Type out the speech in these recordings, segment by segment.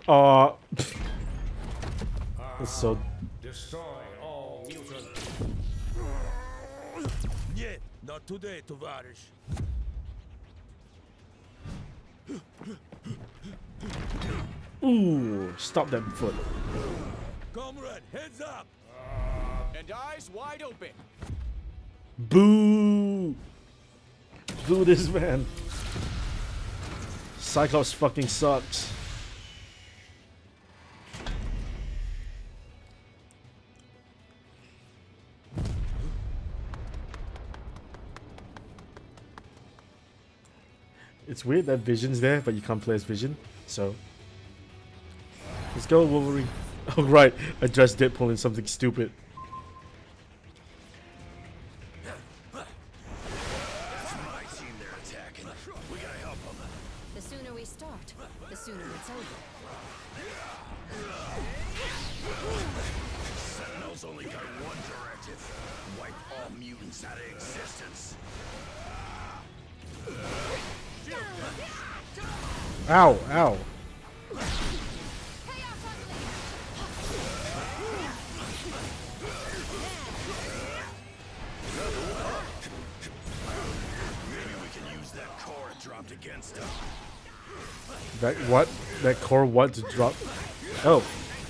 It's so. Destroy all mutants. Нет, not today, товарищ. Ooh, stop that foot. Comrade, heads up. And eyes wide open. Boo! Boo this man. Cyclops fucking sucks. It's weird that Vision's there, but you can't play as Vision, so... Let's go, Wolverine. Oh right, I dressed Deadpool in something stupid. My team they're attacking. We gotta help them. The sooner we start, the sooner it's over. Sentinel's only got one directive. Wipe all mutants out of existence. Ow, ow. Maybe we can use that core it dropped against them. That what? That core what to drop? Oh.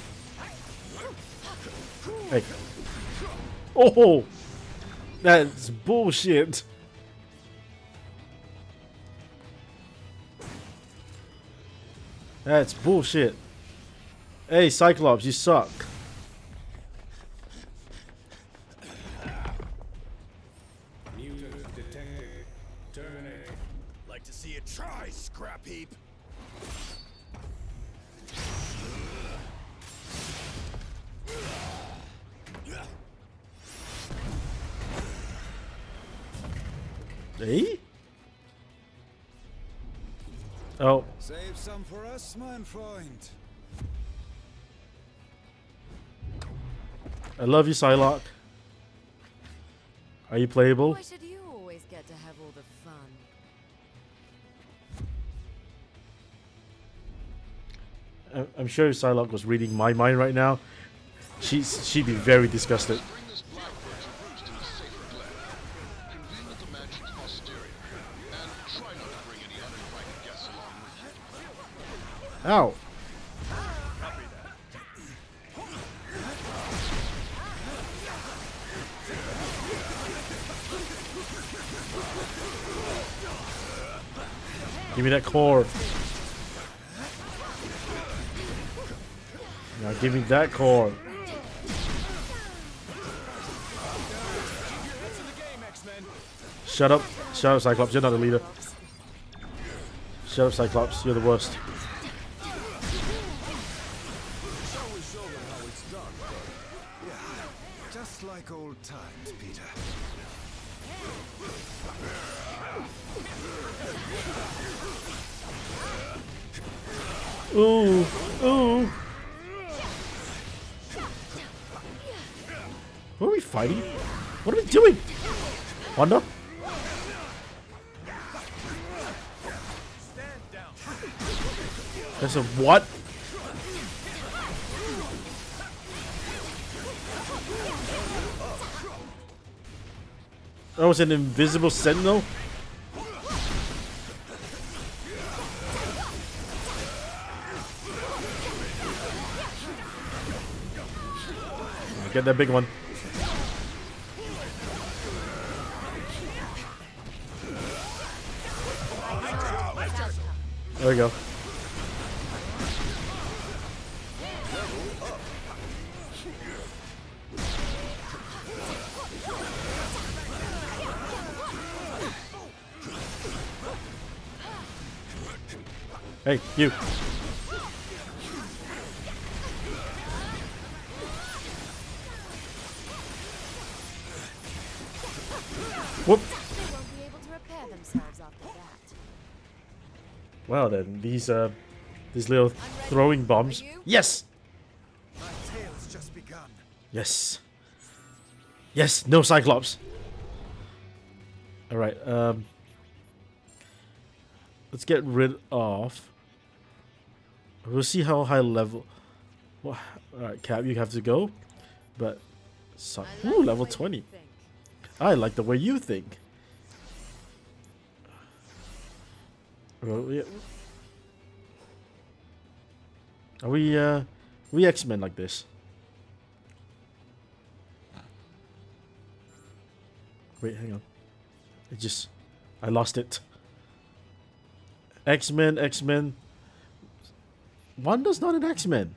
Hey. Oh! That's bullshit. That's bullshit. Hey, Cyclops, you suck. Mutant detected. Terminate. Like to see it try, scrap heap. Hey? Oh. Save some for us, mein Freund. I love you, Psylocke. Are you playable? Why should you always get to have all the fun? I'm sure Psylocke was reading my mind right now. She'd be very disgusted. Bring this Blackbird's roost in a safer blend. Convene with the mansion's posterior, and try not to bring any uninvited guests along with you. Ow. Give me that core. Now give me that core. Shut up. Shut up, Cyclops. You're not a leader. Shut up, Cyclops. You're the worst. Just like old times, Peter. Ooh. Ooh. What are we fighting? What are we doing? Wanda? There's a what? That was an invisible sentinel? Get that big one. There we go. Hey, you. Whoop. They won't be able to repair themselves after that. Well then, these little throwing bombs. Yes! My tale's just begun. Yes. Yes, no Cyclops. Alright, let's get rid of We'll see how high level. Well, alright, Cap, you have to go. But. So, I like ooh, the level way you 20. think. I like the way you think. Well, yeah. Are we X-Men like this? Wait, hang on. I lost it. X-Men. Wanda's not an X-Men.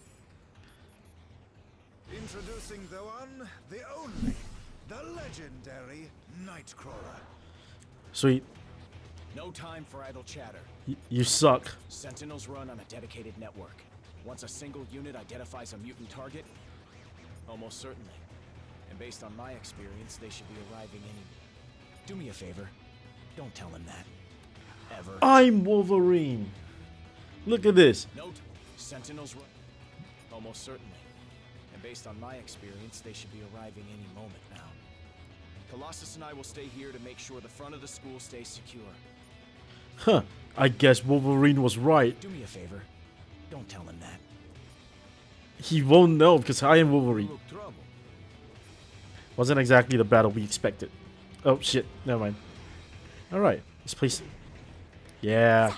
Introducing the one, the only, the legendary Nightcrawler. Sweet. No time for idle chatter. You suck. Sentinels run on a dedicated network. Once a single unit identifies a mutant target, almost certainly. And based on my experience, they should be arriving any... Do me a favor. Don't tell him that. Ever. I'm Wolverine. Look at this. Note, Sentinels run... Almost certainly. And based on my experience, they should be arriving any moment now. Colossus and I will stay here to make sure the front of the school stays secure. Huh. I guess Wolverine was right. Do me a favor. Don't tell him that. He won't know because I am Wolverine. Look, trouble. Wasn't exactly the battle we expected. Oh shit, never mind. Alright, let's place it. Yeah.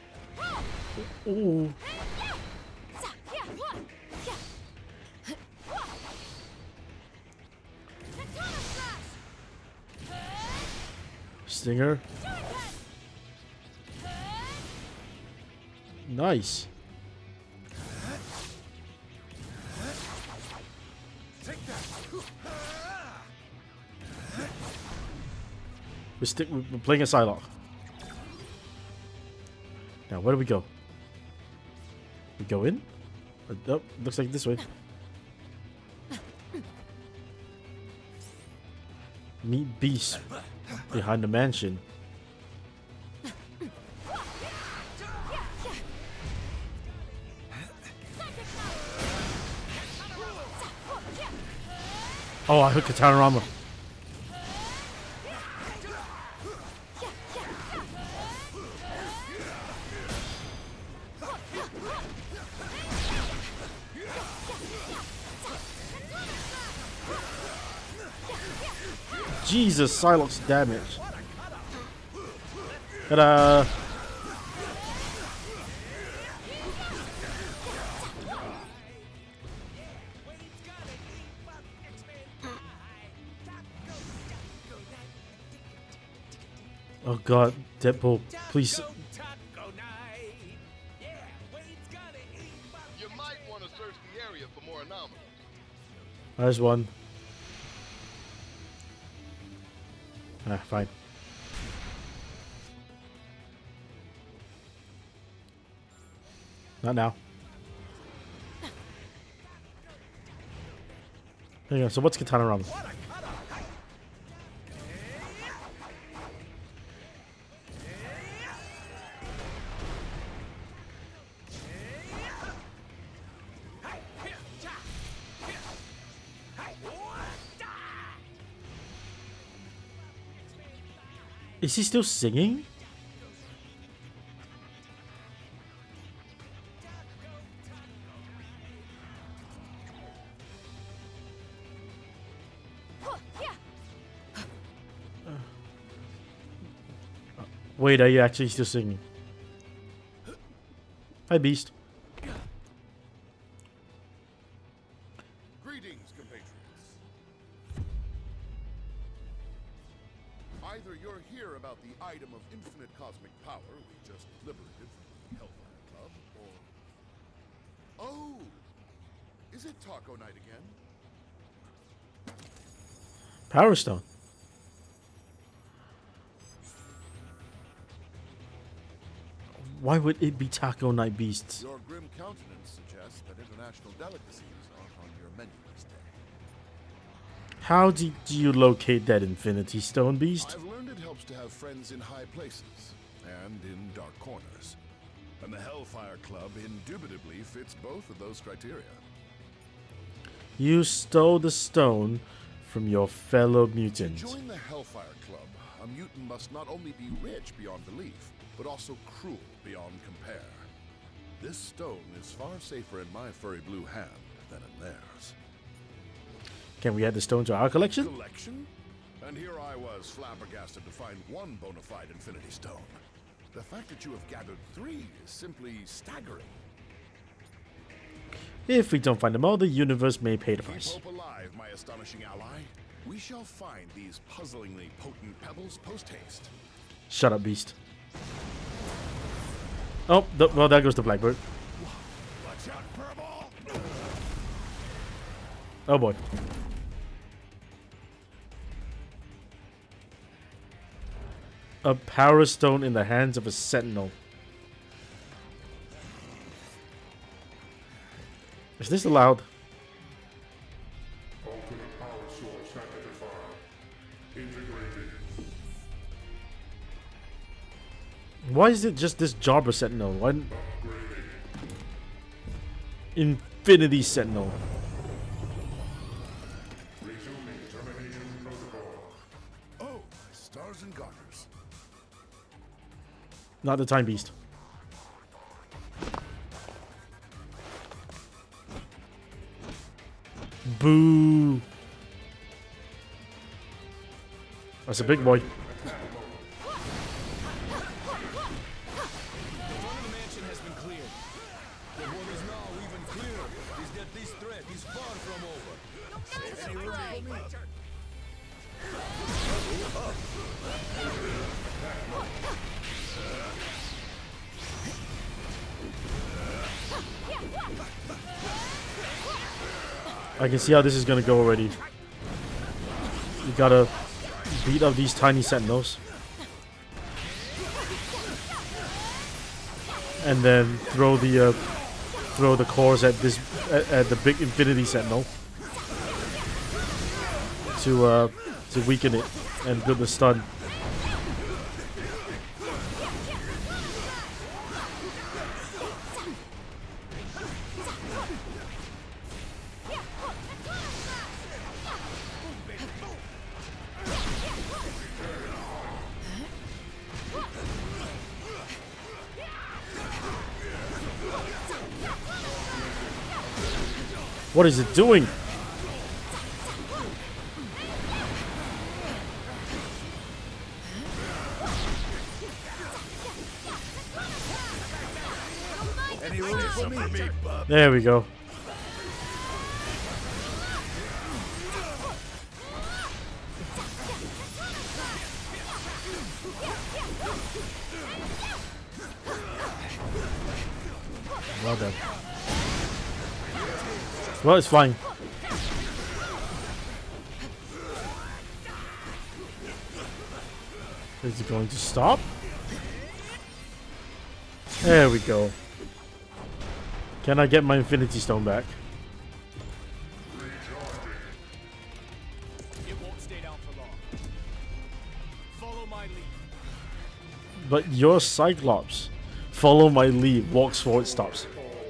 Ooh. Stinger. Nice. We're playing a Psylocke. Now, where do we go? We go in? Oh, looks like this way. Meet Beast behind the mansion. Oh, I heard Katana Rama. Jesus, Psylocke's damage. Ta-da! Oh god, Deadpool, please. You might want to search the area for more anomalies. There's one. Ah, fine. Not now. There you go. So what's Katana Rama? Is he still singing? Wait, are you actually still singing? Hi, Beast. Greetings, compatriots. Either you're here about the item of infinite cosmic power we just liberated from the Hellfire Club, or... Oh! Is it Taco Night again? Power Stone. Why would it be Taco Night Beasts? Your grim countenance suggests that international delicacies aren't on your menu this day. How did you locate that Infinity Stone, Beast? I've learned it helps to have friends in high places and in dark corners. And the Hellfire Club indubitably fits both of those criteria. You stole the stone from your fellow To mutant. join the Hellfire Club, a mutant must not only be rich beyond belief, but also cruel beyond compare. This stone is far safer in my furry blue hand than in theirs. Can we add the stone to our collection? Collection? And here I was flabbergasted to find one bona fide Infinity Stone. The fact that you have gathered 3 is simply staggering. If we don't find them all, the universe may pay the Keep price. hope alive, my astonishing ally. We shall find these puzzlingly potent pebbles post-haste. Shut up, beast. Oh, well, there goes the Blackbird. Watch out, Furball! Oh boy. A power stone in the hands of a sentinel. Is this allowed? Ultimate power source identified. Integrated. Why is it just this Jabra sentinel? Why? Infinity sentinel. Resuming termination protocol. Oh, stars and garters. Not the time beast. Boo. That's a big boy. The mansion has been cleared. The one is now even clearer is that this threat is far from over. Any room for me? I can see how this is gonna go already. You gotta beat up these tiny sentinels. And then throw the cores at this at the big infinity sentinel to weaken it and build the stun. What is it doing? Any room for me? There we go. Well done. Well, it's flying. Is it going to stop? There we go. Can I get my Infinity Stone back? It won't stay down for long. Follow my lead. But you're Cyclops. Follow my lead. Walks forward, stops.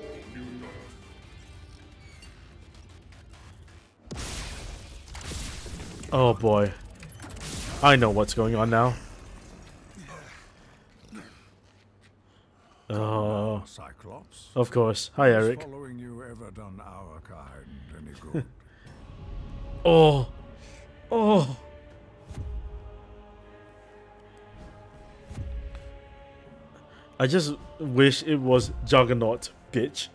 Oh boy. I know what's going on now. Oh, Cyclops. of course. Hi, Has Eric. following you ever done our kind any good? Oh. Oh. I just wish it was Juggernaut, bitch.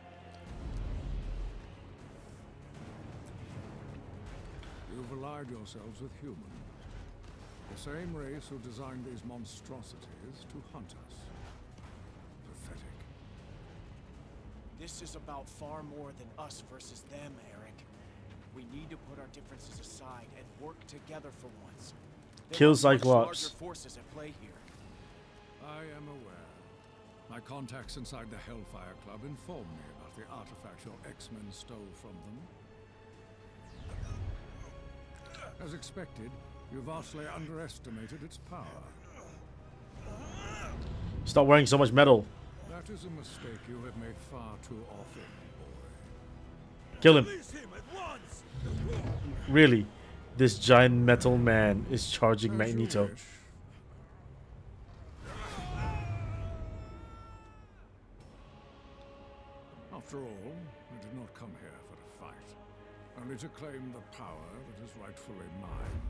You've allied yourselves with human. The same race who designed these monstrosities to hunt us. Pathetic. This is about far more than us versus them, Eric. We need to put our differences aside and work together for once. There Kill are much Cyclops. larger forces at play here. I am aware. My contacts inside the Hellfire Club informed me about the artifact your X-Men stole from them. As expected, you vastly underestimated its power. Stop wearing so much metal. That is a mistake you have made far too often, boy. Kill him. Really? This giant metal man is charging As you Magneto. wish. After all, I did not come here for a fight, only to claim the power that is rightfully mine.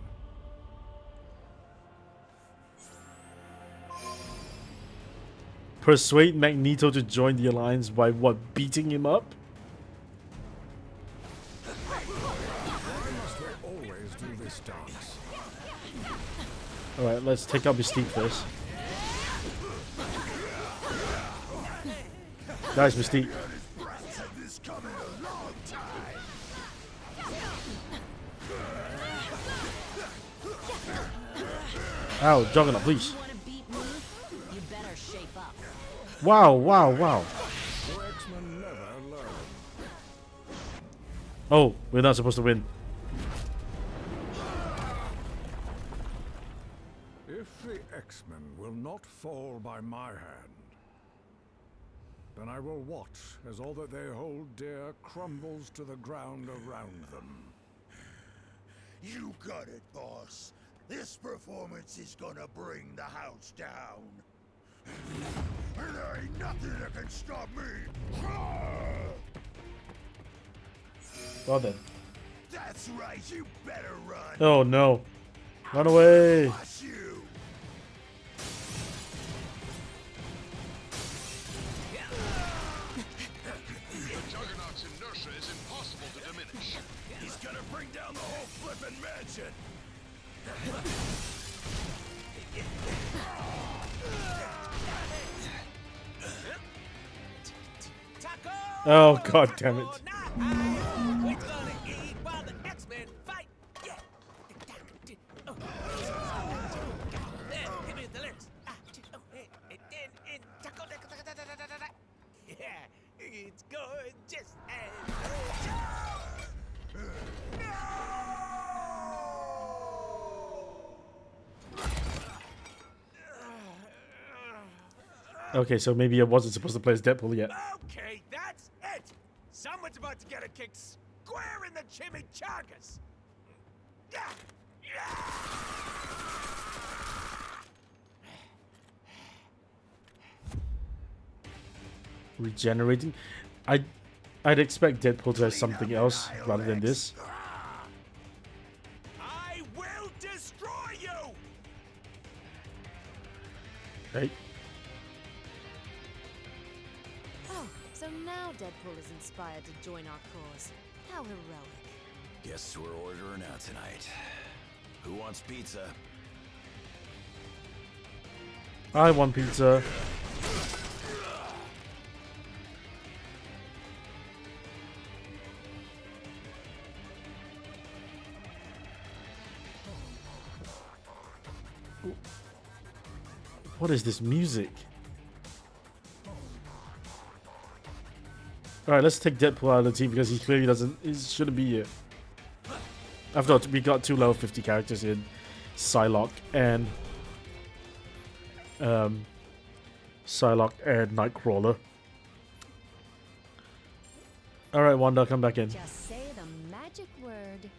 Persuade Magneto to join the Alliance by what? Beating him up? Why must we always do this dance? Alright, let's take out Mystique first. Guys, Mystique. Ow, Juggernaut, please. You better shape up. Wow, wow, wow. The X-Men never learn. Oh, we're not supposed to win. If the X-Men will not fall by my hand, then I will watch as all that they hold dear crumbles to the ground around them. You got it, boss. This performance is gonna bring the house down. And there ain't nothing that can stop me. Well then. That's right, you better run. Oh no. Run away. Boss you. The Juggernaut's inertia is impossible to diminish. He's gonna bring down the whole flippin' mansion. Oh god damn it. We're gonna eat while the X-Men fight. Yeah. Give me the lyrics. Yeah, it's going just as. Okay, so maybe I wasn't supposed to play as Deadpool yet. Okay, that's it. Someone's about to get a kick square in the chimichangas. Regenerating? I'd expect Deadpool to have something else rather than this. I will destroy you. Right? Oh, so now Deadpool is inspired to join our cause. How heroic. Guess we're ordering out tonight. Who wants pizza? I want pizza. What is this music? Alright, let's take Deadpool out of the team because he clearly he shouldn't be here. After all, we got 2 level 50 characters in Psylocke and Nightcrawler. Alright, Wanda, come back in. Just say the magic word.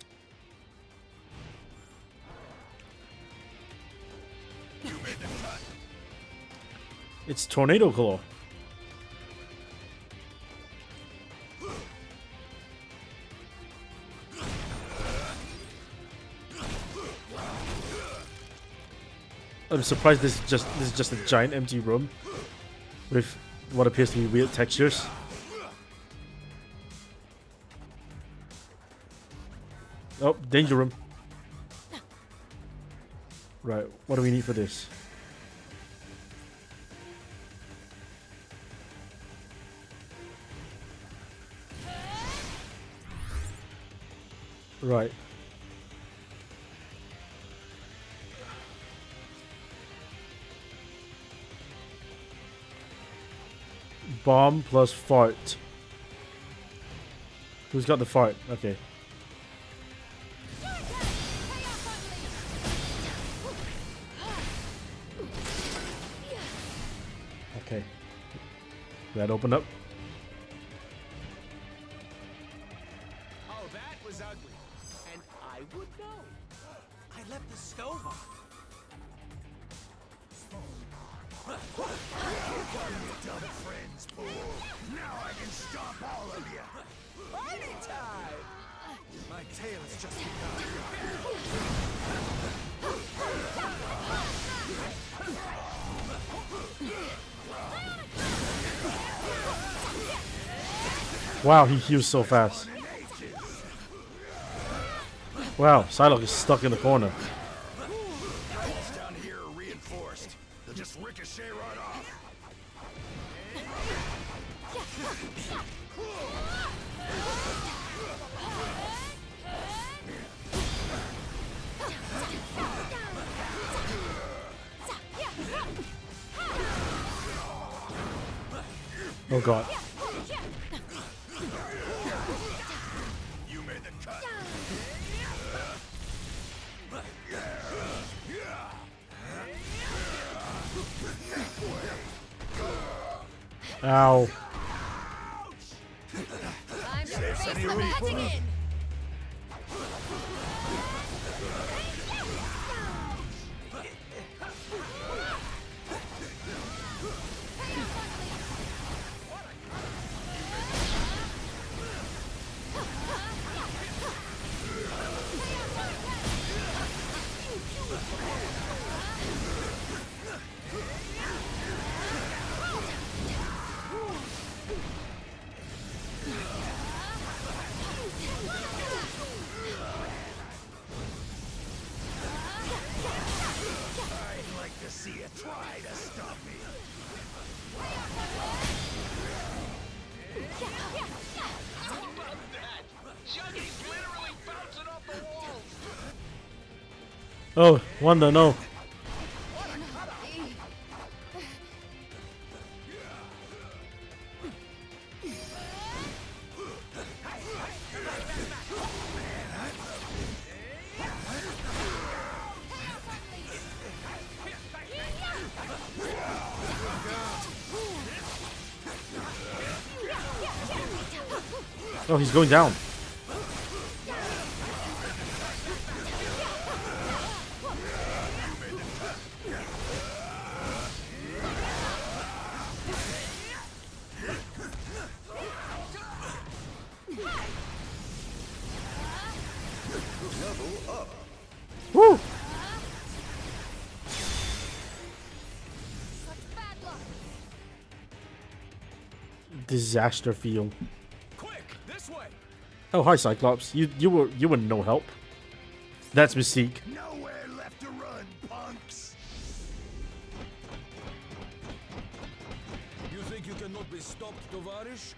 It's Tornado Claw. I'm surprised this is just a giant empty room with what appears to be weird textures. Oh, danger room. Right, what do we need for this? Right. Bomb plus fart. Who's got the fart? Okay. Okay. That opened up. Oh, that was ugly. And I would know. I left the stove on. Dumb friends, fool. Now I can stop all of you. Anytime! My tale has just begun. Wow, he heals so fast. Wow, Psylocke is stuck in the corner. Walls down here are reinforced. They'll just ricochet right off. Oh god. You made the cut. Ow. I'm heading in. I'd like to see you try to stop me. How about that? Juggy's literally bouncing off the walls. Oh, Wanda, no. Oh, he's going down. Woo! Disaster field. Quick, this way! Oh, hi Cyclops. You were no help. That's Mystique. Nowhere left to run, punks. You think you cannot be stopped, Tovarish?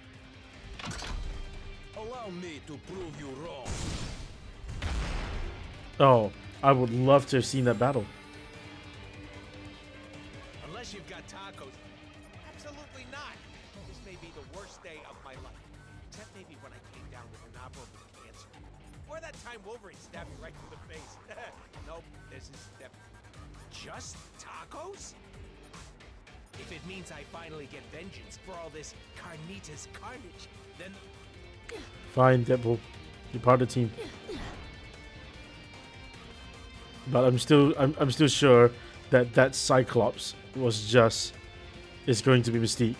Allow me to prove you wrong. Oh, I would love to have seen that battle. Unless you've got tacos. Absolutely not. This may be the worst day of my life. Except maybe when I came down with inoperable cancer. Or that time Wolverine stabbed me right through the face. Nope, this is just tacos? If it means I finally get vengeance for all this carnitas carnage, then Fine, Deadpool. You're part of the team. But I'm still sure that that Cyclops is going to be Mystique.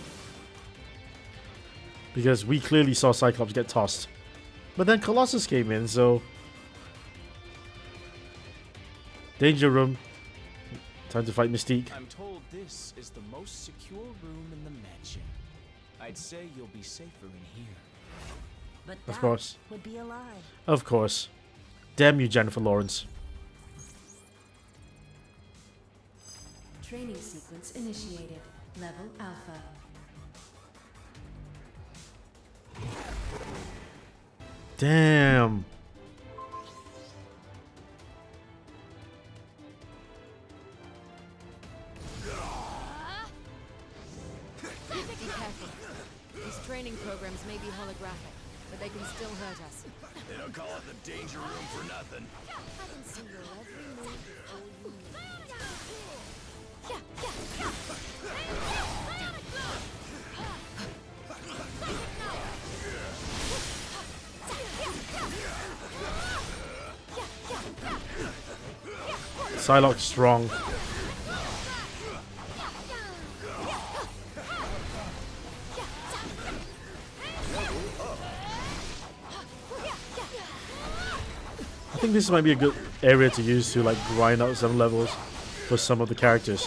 Because we clearly saw Cyclops get tossed. But then Colossus came in, so... Danger room. Time to fight Mystique. I'm told this is the most secure room in the mansion. I'd say you'll be safer in here. But Of that course. would be a lie. Of course. Damn you, Jennifer Lawrence. Training sequence initiated. Level Alpha. Damn. Be careful. These training programs may be holographic, but they can still hurt us. They don't call it the danger room for nothing. I can see your every move before you move. Psylocke's strong. think this might be a good area to use to like grind out some levels for some of the characters.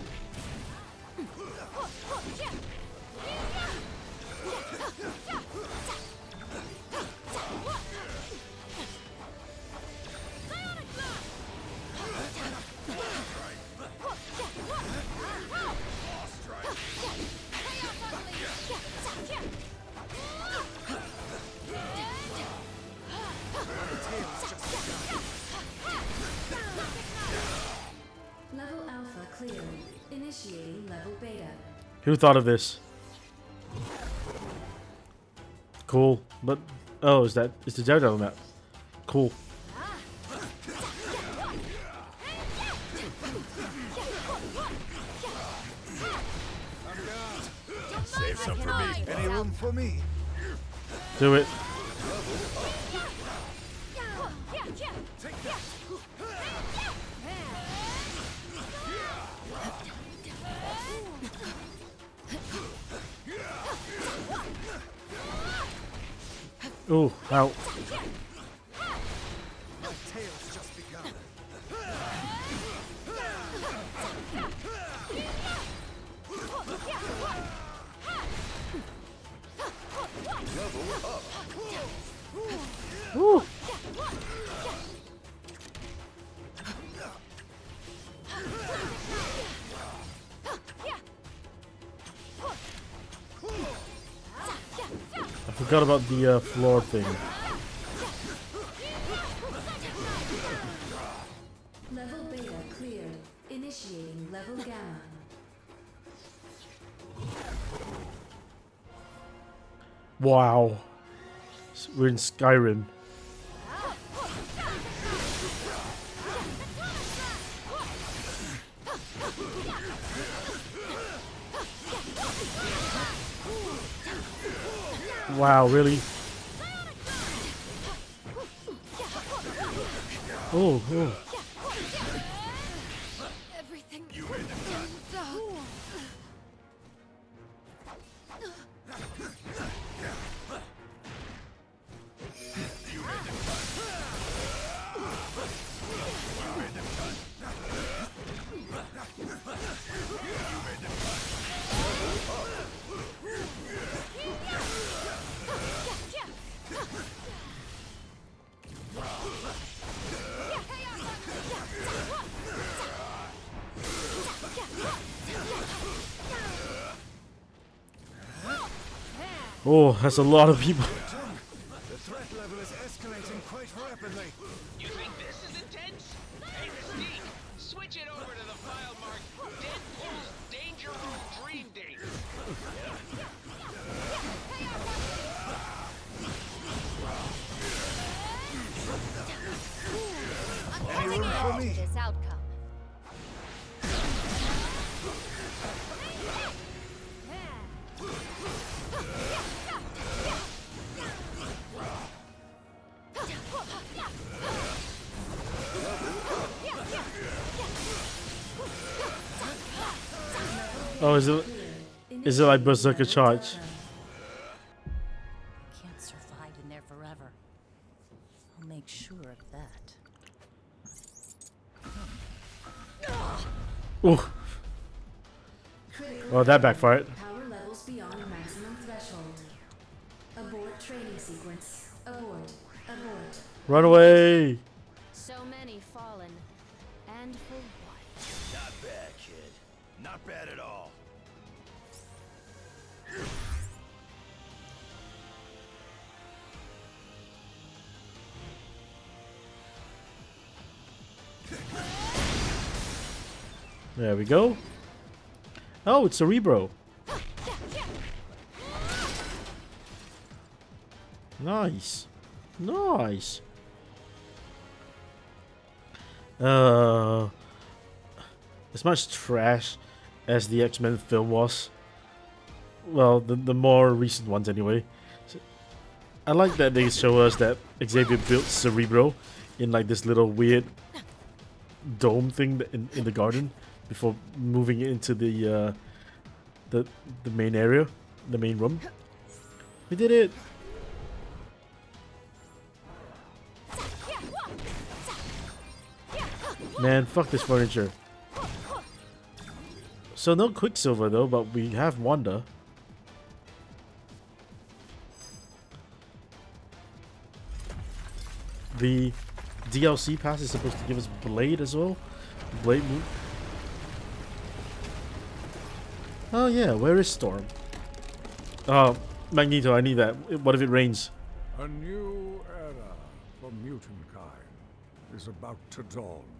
Level Alpha clear. Initiating level Beta. Who thought of this? Cool, but oh, is the Daredevil map? Cool. Save some for me. Any room for me? Do it. Oh, ow. My tale's just begun. Ooh. I forgot about the floor thing. Level Beta cleared. Initiating level Gamma. Wow. We're in Skyrim. Wow, really? Oh, oh. Everything. Oh, that's a lot of people. The threat level is escalating quite rapidly. You think this is intense? Hey, Mystique, switch it over to the file marked Deadpool's Danger Room Dream Date. I'm giving in to this outcome. Oh, is it like Berserker Charge? Can't survive in there forever. I'll make sure of that. Ooh. Oh, that backfired. Power levels beyond maximum threshold. Abort training sequence. Abort. Abort. Run away! So many fallen. And for what? Not bad, kid. Not bad at all. There we go. Oh, it's Cerebro. Nice. Nice. As much trash as the X-Men film was. Well, the more recent ones anyway. So, I like that they show us that Xavier built Cerebro in like this little weird dome thing in the garden before moving into the main area, the main room. We did it! Man, fuck this furniture. So no Quicksilver though, but we have Wanda. The DLC pass is supposed to give us Blade as well. Blade move. Oh yeah, where is Storm? Oh, Magneto, I need that. What if it rains? A new era for mutant kind is about to dawn.